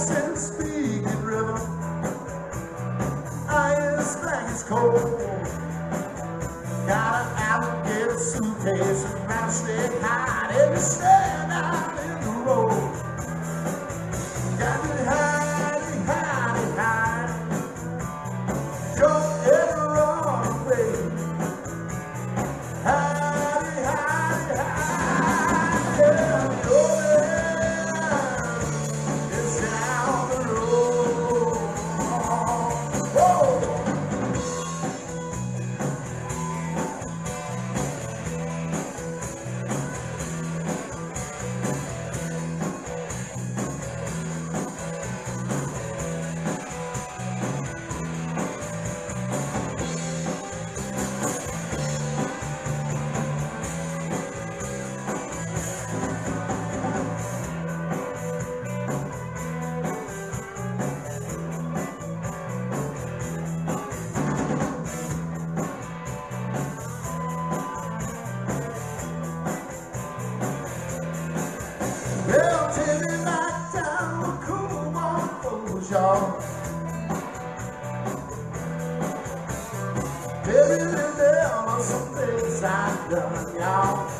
and speaking river. Ice bag is cold. Got an alligator suitcase and rattlesnake hide, and you stand out in the road. Got me hiding, hiding, hiding. Don't ever run away. Hiding, hiding, hiding. It's down the road. Whoa. Well, take me back down the cool warm road, y'all. Baby, there are some things I've done, y'all.